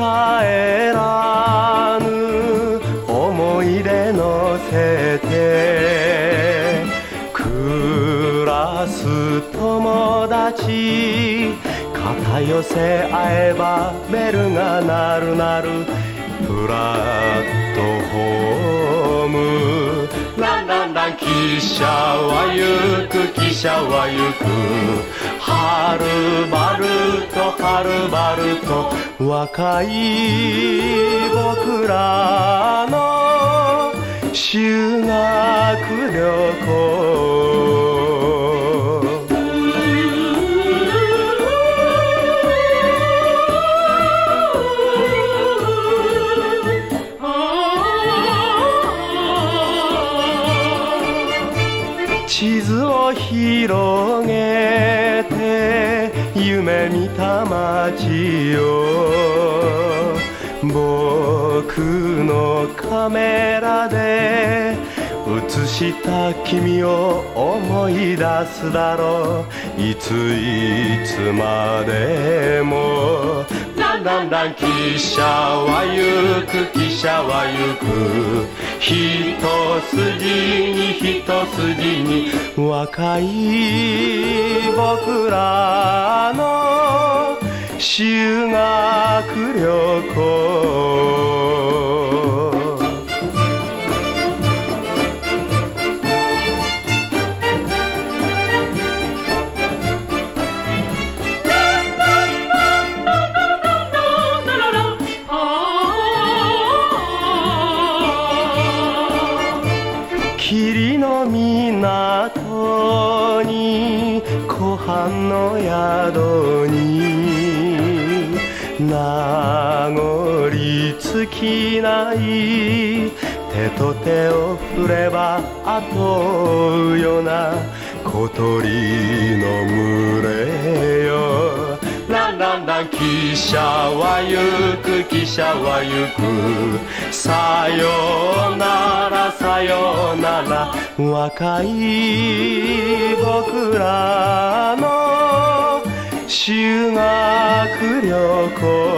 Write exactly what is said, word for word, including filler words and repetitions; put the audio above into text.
らぬ思い出乗せて暮らす友達肩寄せ合えばベルが鳴る鳴るプラットホームランランラン汽車は行く汽車は行くはるばるとはるばると若い僕らの修学旅行地図を広げて夢見た街を僕のカメラで映した君を思い出すだろういついつまでもランランラン汽車は行く汽車は行く一筋に一筋に若い僕らの修学旅行霧の港に湖畔の宿に名残尽きない手と手を振れば後うような小鳥の群れよランランラン汽車は行く汽車は行くさよならさよなら若い僕らの修学旅行